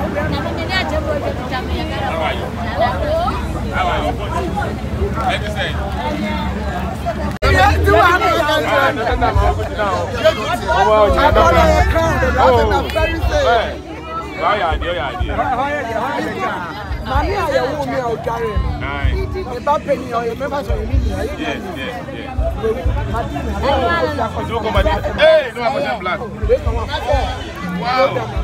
How are you? Let me say. Wow.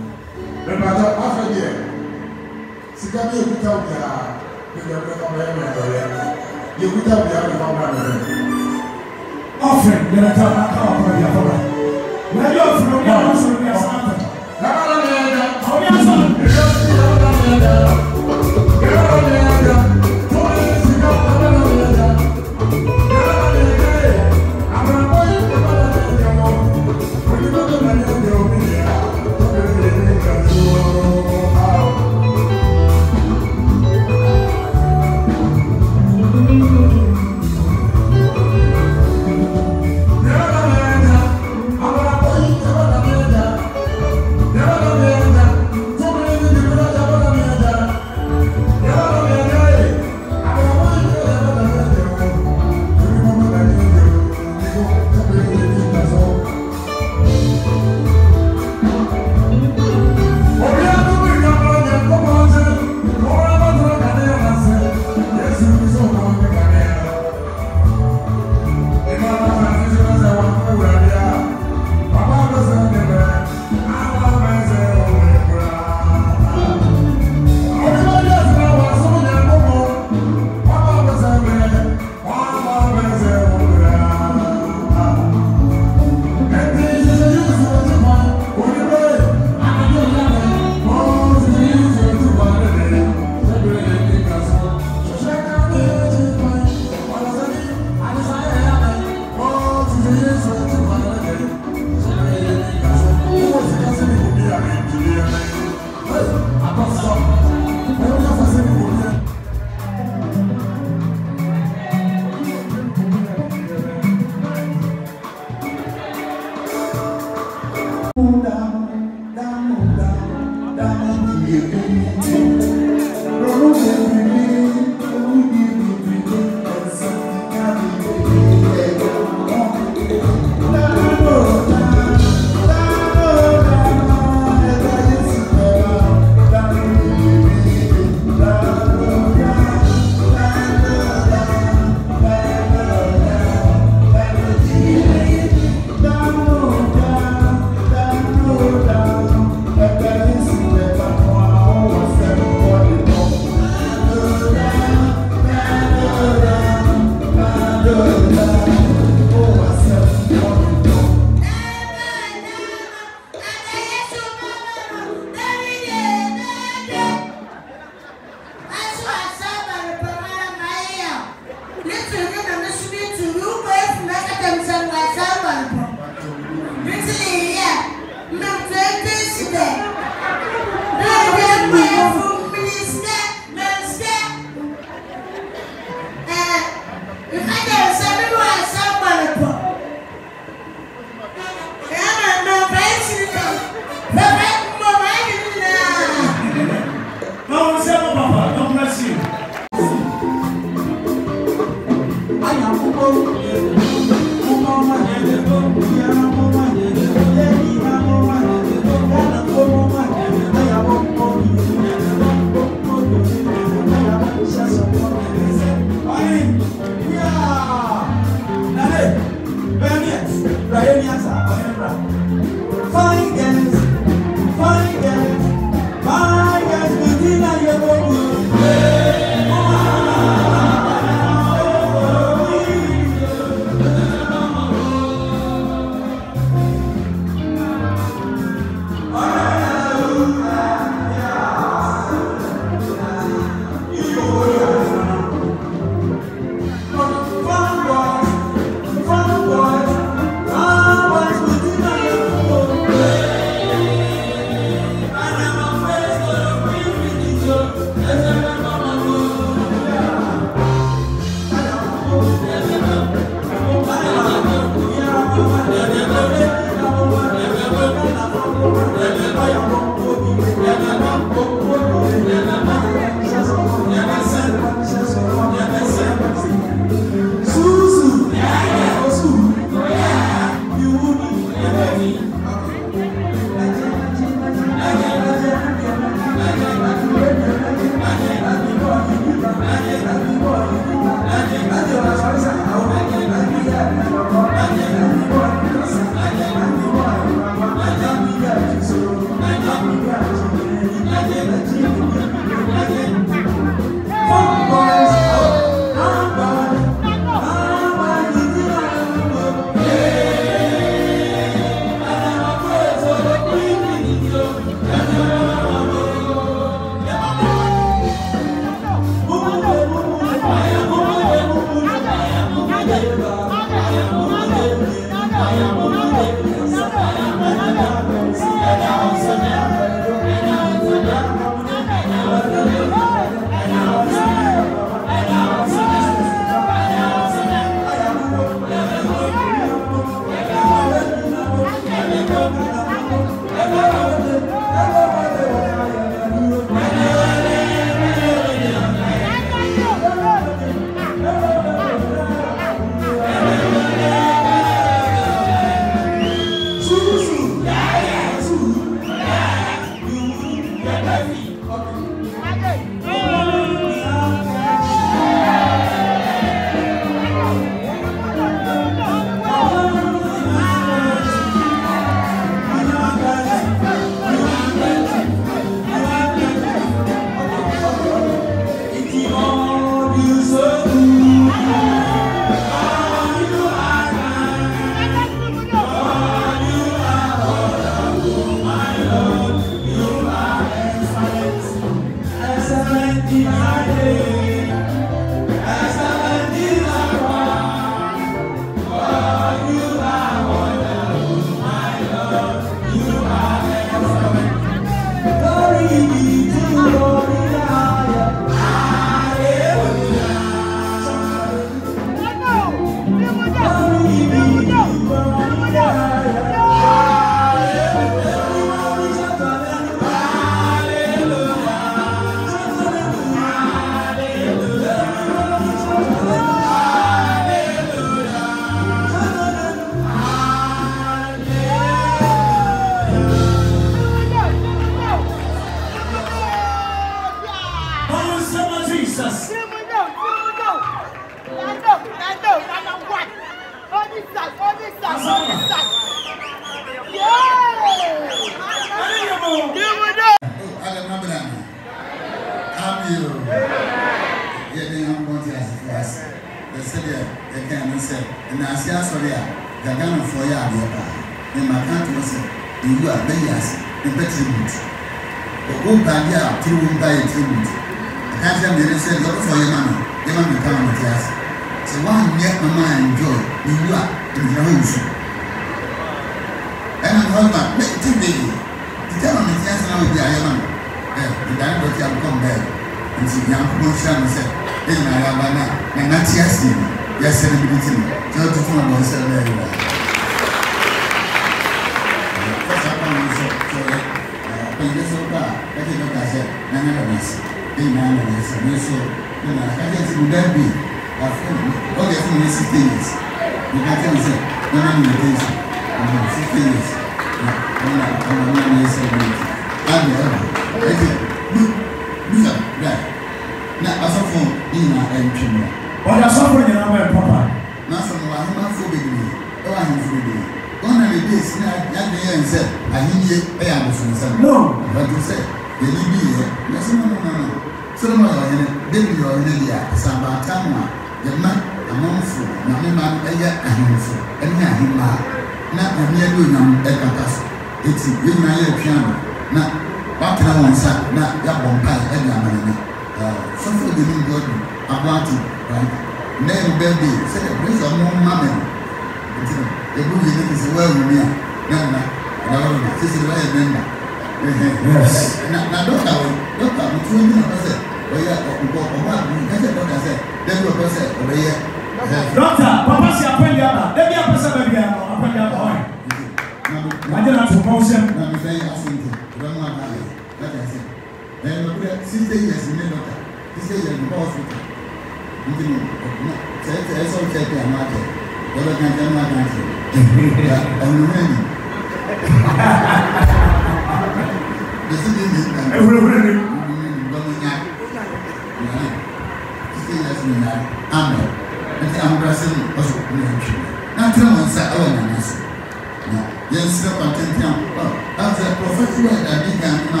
Yes, sir, but as a prophet, I think I'm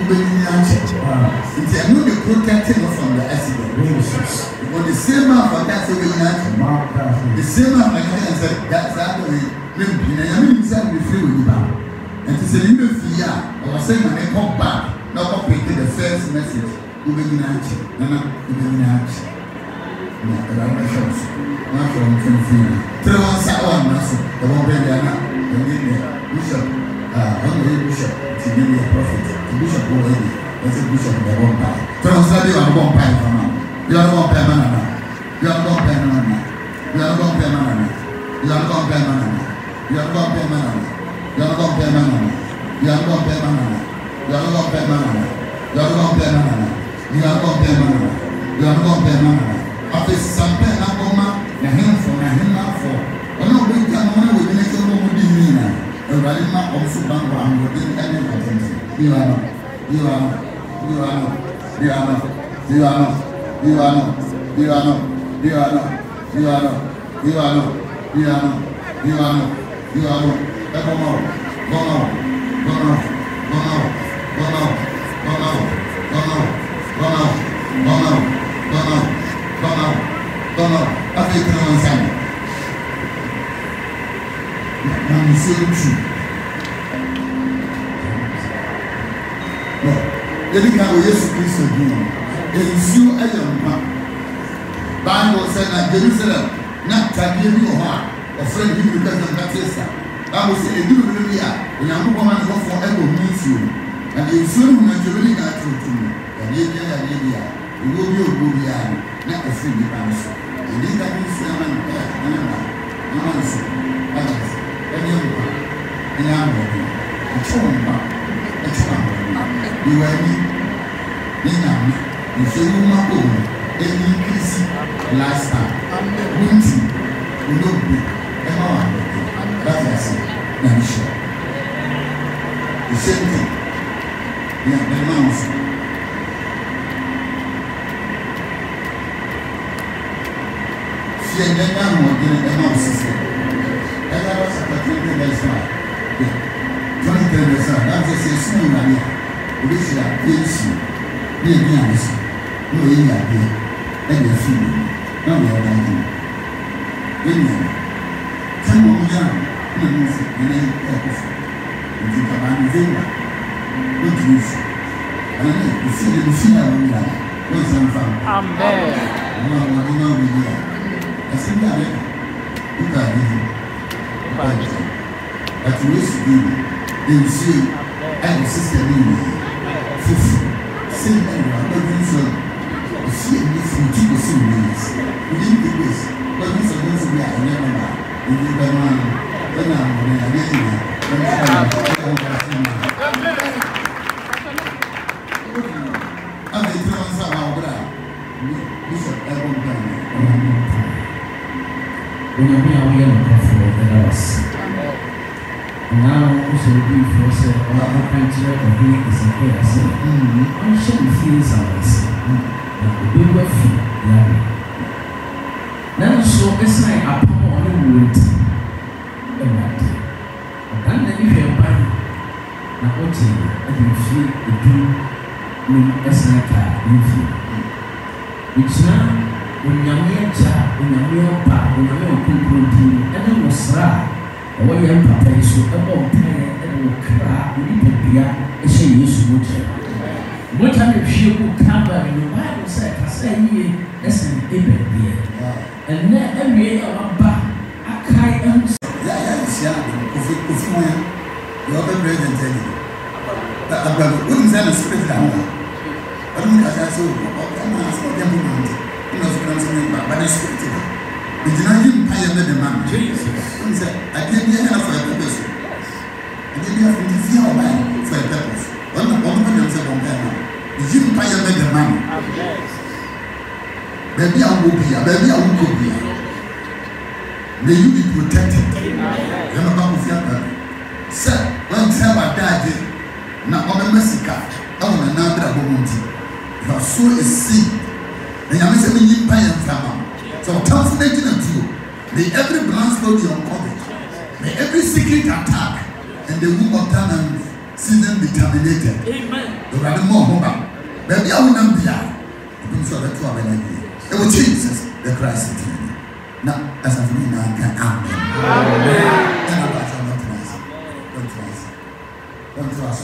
I know they protected us from the accident. But the same man for that the same man like I said, that's the way. I mean, himself be free with you back. And to say, you fear, I was saying, when they come back, now come pick the first message. You begin action. No, you begin action. No, but I'm not sure. Not from Trinity. Three one side one, the one where they are not. And then the bishop, bishop, to give me a prophet. The bishop already. That's a bishop of the one pie. Three one side, you are one pie for now. You are one pie man. You are one pie man. You are one pie man. You are one pie man. You are one pie man. You are one pie man. You are one pie man. You are one pie man. You are one pie man. You are one pie man. You are one pie man. After some time, I come out. Na him for ono we can no we make no mo di ni na e wale ma o so ban wa mo di any content you are Ele can Jesus Christ again. Is you a young man. Bible said that Jerusalem, not Tagibi or her, or friend you because of Batista. Bible said, a good area, when young woman go forever meets you. And the soon when you really got to me, and Lydia, you will be a good yarn, not a free answer. And this that is seven, no answer. Others, any other one, and I'm working. A chum, you are me. If you want to any increase last time, winter will not be that's I'm sure. The same thing. Yeah, the mouse. She and then more than the mouse. And I was at the 20 days now. 20 days now. That's a small idea. We should have paid you. No, you are here. And you feel now we are dying. Some of young, and then if you come on the good news. And you see the machine on that. No, some fun. Amen. I said, you can't give him. But you wish to be, you see, and the sister in see if you keep the same ways. We didn't do this. But this is going to be a number. We did the man. Then I'm going to get you. And they tell us about that. Bishop Edward Gunn. When you're here for us. Now, also, we force our country of being is a person. I shall feel something. We were free. Now, so it's like a power on the wood. And then you hear by now, what you feel the do as like a which now, when you're near child, when you're near papa, when you're near and then was right. When you papa is so about 10 and will cry, we need to be a shame. What time if you come back in the Bible said, I say, that's an even and then every year I'm back. I can't say, you're the president. I'm going to spirit down. I don't know as I saw, I'm asking them, but it's spirit. We did not even pay the man. Jesus. I didn't hear for a purpose. I didn't hear from the fear man for a purpose. One of them said, you didn't pay the man. Baby, I will be a baby, I will be. May you be protected. I'm about to feel sir, when Trevor died, now on the Messica, I want another woman. Your soul is sick. And I'm saying, you pay and family. So calculating unto you, may every blind spot be uncovered, may every secret attack and the womb of time season determinated. Amen. The rather more home. Maybe I will not be out. You saw that 12 and it was Jesus, the Christ. Now, as a man, I can amen. And I got some don't trust.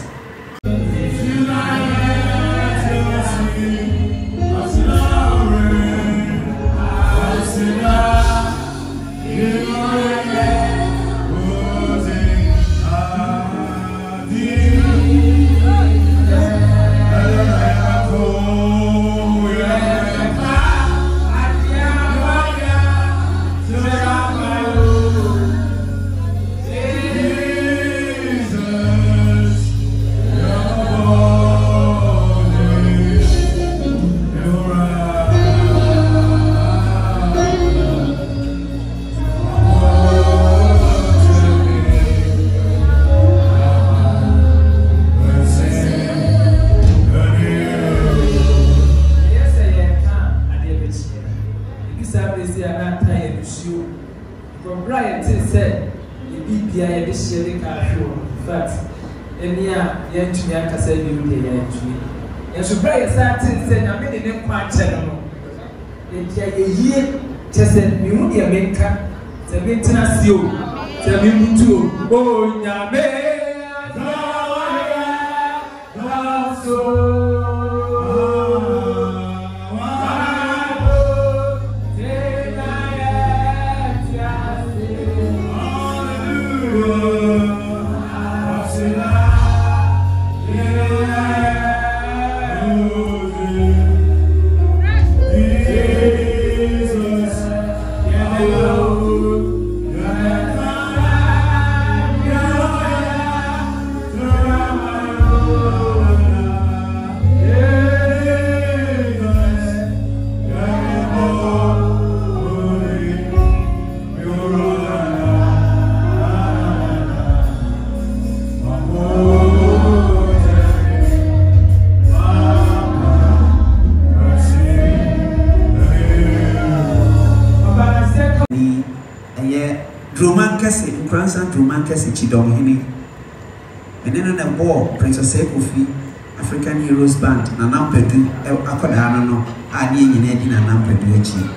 And then on the ball, Princess Kofi, African Heroes Band, and now Pedu, Akodano, I need in Edin and now Pedu.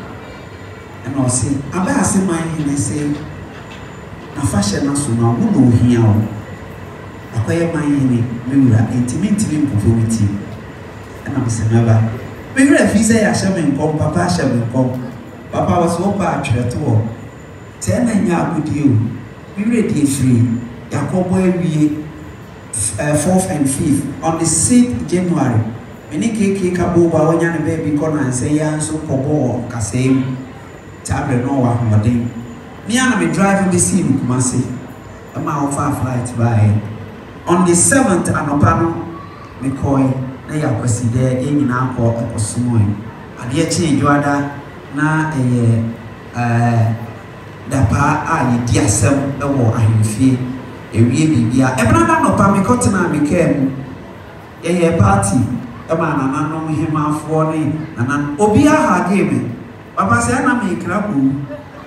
And I'll say, I say my and I say, a fashion national, who know here. Acquire my mirror, intimate performity. And I'm saying, never. Maybe if you say I shall come, Papa shall come. Papa was so bad to all. 10 and ya good you. We ready free. Yakobo we 4th and 5th on the 6th January. Many cake kaboba when you baby corner and say ya so pobo kasem tablet no one more day. Me and me driving the scene Kumasi. A mile far flight by on the 7th Anopano me coy na yakwasi there in na ko ekosumo. Ade change wada na dapa a yedi asem ewo ahemfie ewie bibia ebrana no pa me kotina me kem ye party e ma nananom hemafo ne nanan obia ha game papa se na me krabu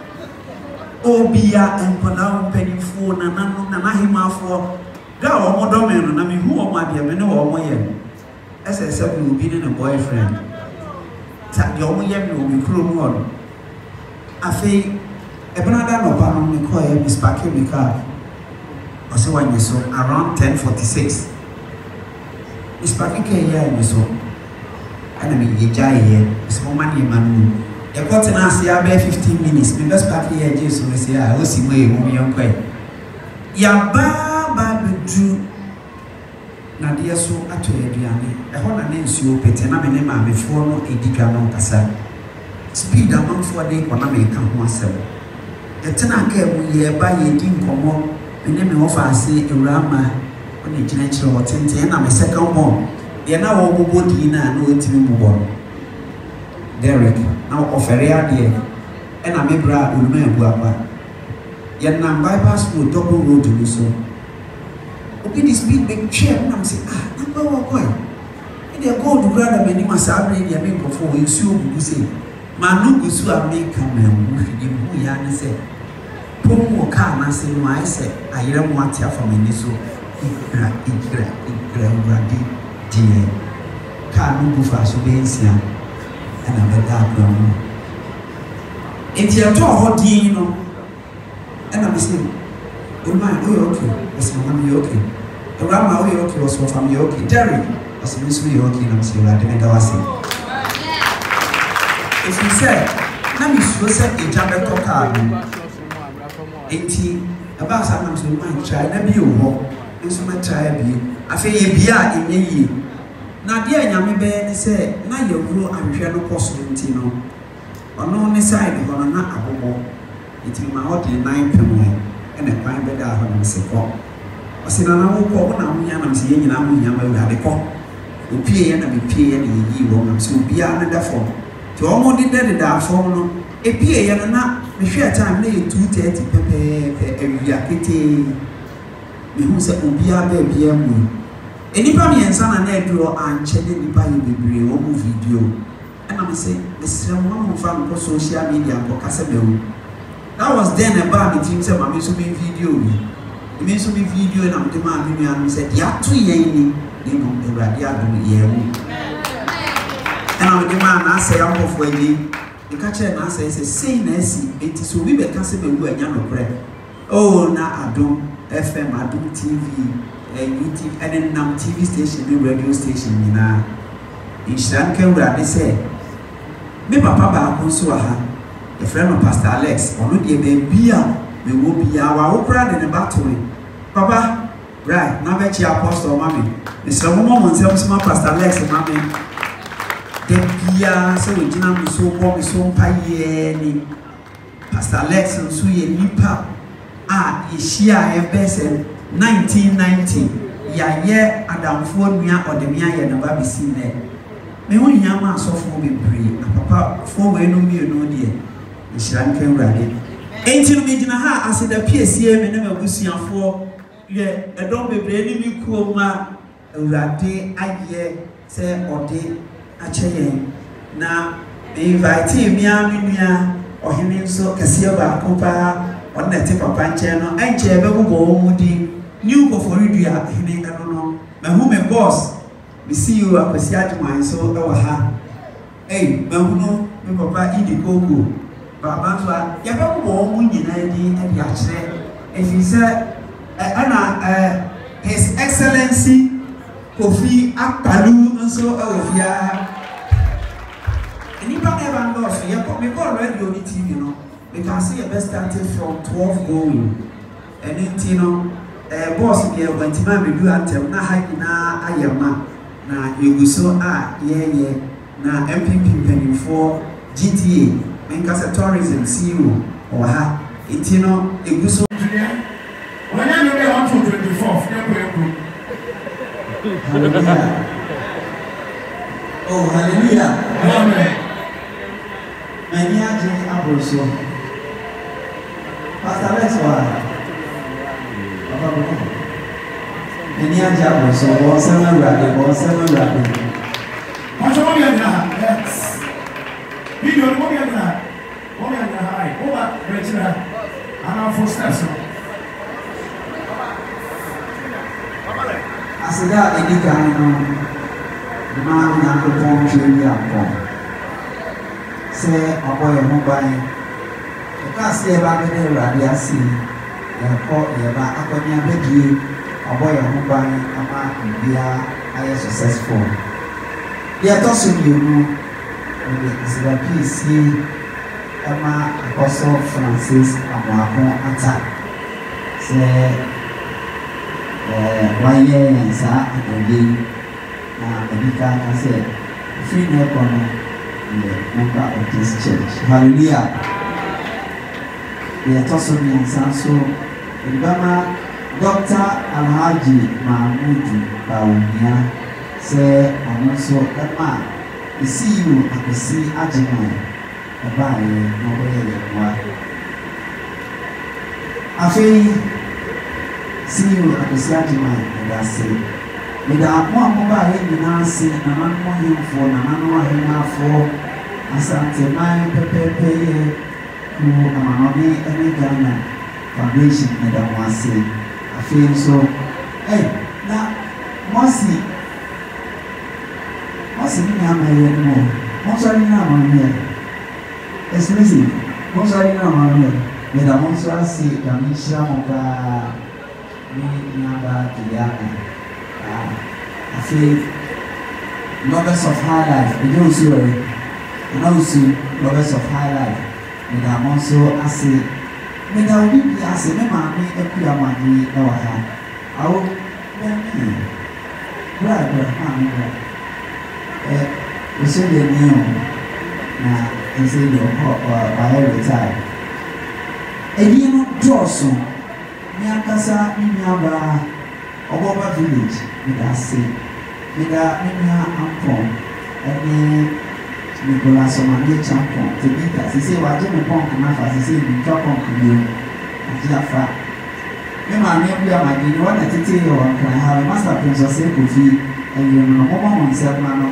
obia enkola mpanifo nanan nana hemafo da o modome no na me hu o ma bia me ne o mo ye ese bi obi ne boyfriend ta de o mo ye me obi kro mu on afei Ebenada no pa no me call him Miss Parker me car. I say when you so around 10:46. Miss Parker came here and so. And I mean ye jai here. Miss Mama ni manu. You got to ask ya be 15 minutes. Me best Parker here Jesus we say I see way mo me yonkwa. Ya ba bedu na dia so ato aduane. E ho na nsuo pete na me ne ma me fo no edika no kasa. Speed amount for day kona me ka ho asem. Yetena ka mu ye ba ye di nkomo me me ofa ase ewrama oni gina kire wotente na me second born ye na wo bobo di na na otimi mu bo Derek na ofere ade e na me bra oluma ebu apa ye na bypass road double road ni so obi di speed big chair na me say number one boy e dey go do brother me ni masabre dia me nkofo nsuo bugu say manu gusu America me hu ya ne say pomo ka na say no I say ayere mo atia for me ni so ikra urade die ka no bufa so be nsia ana beta akron enti ato ho din no ana me say o man o okay o man me okay o rama o okay o so fam you okay Terry o so me so you okay na me say urade me da wase if you say na me so say e jabe to ka no enti aba sa na so man try na bi o ho nso ma try bi afi ye bia enye yi na de anyame be ne se na yewuro ahwehwe no koso enti no ono ne side ho na abobo enti ma ho de 9 pemo ene kwan be da ho no se ko osina na wo ko na munya na se nyina ho nya ma ura de ko opie ye na be pie ye na yi wo na se obia na da fo ti o mo de da fo no epie ye na mehwe time na ye 2:30 pepe awia kete mehu se obia ba bia mu enipa miensa na eduro anche de nipa ye bebre o mu video and I say Mr. Mama from social media ko kase bewu that was then about the team say mama so be video me so be video na mde ma bi me say dia to ye ni no Ewurade adom ye wu and I mde ma na say am of wagi e ka che na say say na si enti so we be kase bewu anya no kre oh na adom FM adom TV YouTube and then nam TV station and radio station nina inshan ke Ewurade say me papa ba ko so ha e friend of Pastor Alex ono de be bia me wo bia wa wo kra de ne battle papa right na be chi apostle mami me se mo mo nsem so Pastor Alex mami de bia se we gina me so bo me so mpa ye ni Pastor Alex so ye nipa a yeshia e be se 1990 ya ye adamfo nua odemia ye na ba bisi ne me ho nyama asofo bebre papa fo we no mi no de nhira nka Ewurade enti no me gina ha aseda piesie me na mabusuafo ye edom bebre ni mi kuo ma Ewurade aye se ode ache na me invite mi amia ohene nso kase ba kopa on na te papa nche no enche be bubo mu di new go for you ya hene no na who me boss we see you akwasi adwan so e wa ha eh ma hu no me papa idi koko baba so ya be bubo mu nyina di e ya kire e fi se ana his excellency Kofi Akpaloo nso e wo fia eni pa e ban do so ya ko me ko radio ni TV no we can see a best started from 12 going and then boss here when tima be do antem na hagi na ayema na yeguso a ye na MPP penny for GTA menkasa tourism CEO or ha itino eguso when I know they want to 24th hallelujah oh hallelujah amen many aje aboso Pastor Alex wa any aja so what's Ewurade what's all you have yes video what you have high over Rachel and our first steps asida edikan no ma na ko pon tiri akọ se oboye mo ban ka se ba be Ewurade asi ko yeba akonya bedie oboye mo ban ama bia aye successful dia to so biunu de asida PC ama Apostle Francis Amoako ata se waye sa odi na edika ka se free no kono the member of this church hallelujah dia to so bi so Ibama Dr. Alhaji Mahmudu Bawumia say also Emma see you at the sea Ajimai Abaye Nobody Afi see you at the sea Ajimai and I say with our mobile in Nancy and one more for Nanano Hina for Asante Mai Pepe who am any Ghana Foundation and I want to say I feel so Hey, now, Mossy, me, I'm here. Most are in here. Exclusive. Most are in here. May the monster see the mission of me, Naba, Tiana. I say, lovers of high life. You don't see it. And also, lovers of high life. May the monster say, may the week as a mammy, a pure money, our hand. I will be we say the name now, and say your by every time. A year draws on Miakasa, Miaba, Oba village, with us say, with our Mimia Ampon, and Nicolas Omani Champon, to beat us. He said, well, Jimmy Punk, and I say, we drop on you, and Jaffa. My name, my dear, one at the tail, and I have a master prince of Sekofi, and you know, Mama himself, Mano.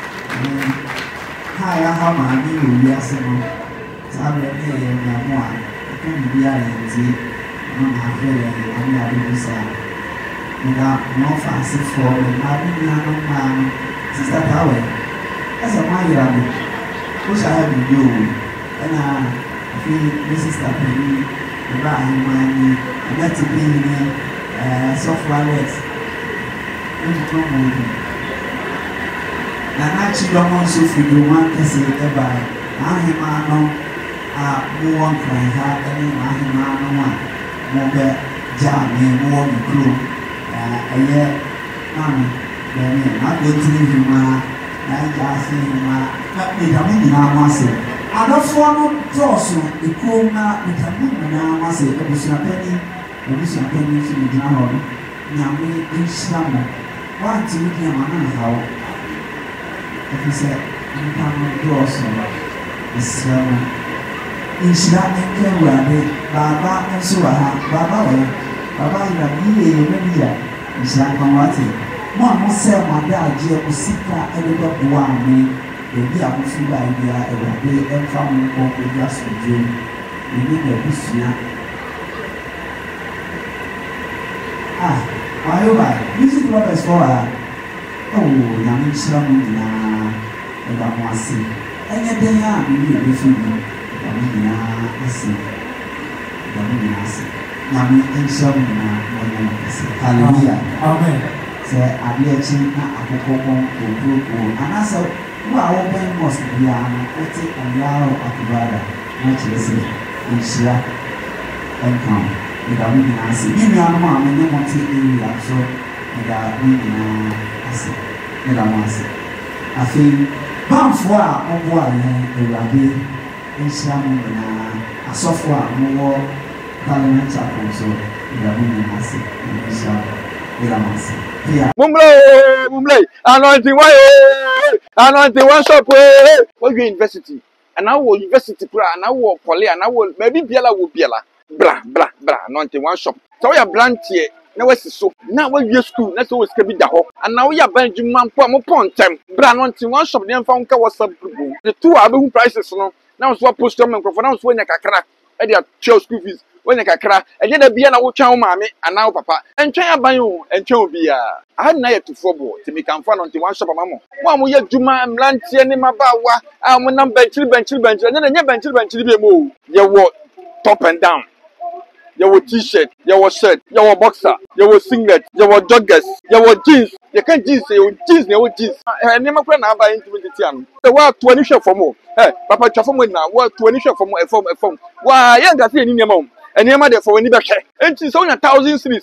Hi, I have my new years ago. So I'm ready and I'm one. I can't be a lady. I'm not very I'm not really sad. Without no fancy for me, my young man, Sister Power. That's a my young. Which I have to do. And I feel this is the penny, the right money, and that's a penny, software legs. Na actually don't so for you one can say ever. I am more crying hard and I am more jam more crew. A year, mammy, not go to him. I just see him. Not me, I must say. I don't want to draw so the crew now with a woman. I must say, it was a penny to the ground. Now, we in slumber. One to meet him on how. If you say, you can't do also, it's Inshira and Baba and Suraha, Baba, you are Inshira Kamati. One must say, my dad, Josika, and the dog one, the dear Musu idea, and the day and family of the glass of June. We need a Christian. Why, why? Music lovers for her. Oh, young Islam. And I want to see. And yet they are really different. I see. Yami and Shabby Hallelujah. Amen. Say, I be a chin, a cocoa, and I said, well, open must be a take a yard of the brother. Much less in Shia and come. Without me, I see. Maybe I'm mom and they want to take so without me, I see. And I want to see. I think. Banfwa ogwa ne ewade Islam na asofwa mo parliament akonso ewade ni ase Islam ila mase mumle anointing one shop we university and now university pra na wo kole na wo maybe biala wo biala bra anointing one shop so we branch here na wasi so na we school na so we ska bi da ho and now we banju mampo mo pontem bra anointing one shop dem fa nka WhatsApp group the two abehu prices no na so post am microphone na so nya kakra e dia chill school fees when kakra e je da bia na wo twan wo maame ana wo papa entwan aban o entwan obi a I na yet to football to me can find on one shop mamo mo ye djuma mlantie ni mabawa a mo nam bench na nya bench bi mo ye wo top and down. Your t-shirt, your shirt, your boxer, your singlet, your joggers, your jeans. You can't jeans, your jeans. And never can have by intimate. The world 20 shop for more. Hey, Papa Chaffam now, what 20 shop for more, a form. Why, I ain't got any minimum. And you're mother for any back. And she's only 1,000 cities,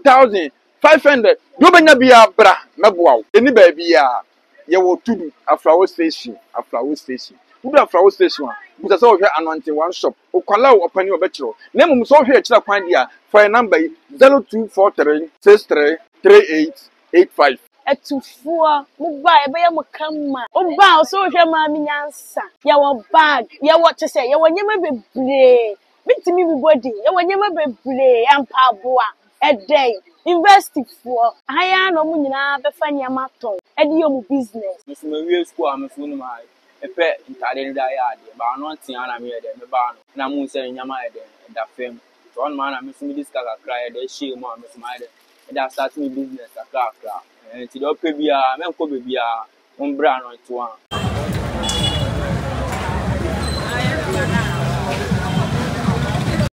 2,500. You may not be a bra, Mabuau. Any baby, you will to a flower station. Who are flower station? Because I saw here anointing one shop. Okala open your bachelor. Name so here chila kwandia for a number 0243 63 3885. Etufua muba ebe ya mukama oba so hwe ma mi nyansa ya wo bag ya wo to say ya wo nyema bebre bitimi bibodi ya wo nyema bebre ampa boa edey investing for aya no mu nyina be fa nyama ton edi yo mu business this me we school am funu ma epe ntade nda ya ade ba no ntia na me ede me ba no na mu se nyama ede da fam so on ma na me sumi diska ka cry ede she mu am sumi ede that start me business akra. And to the baby, men ko baby, bra no to one.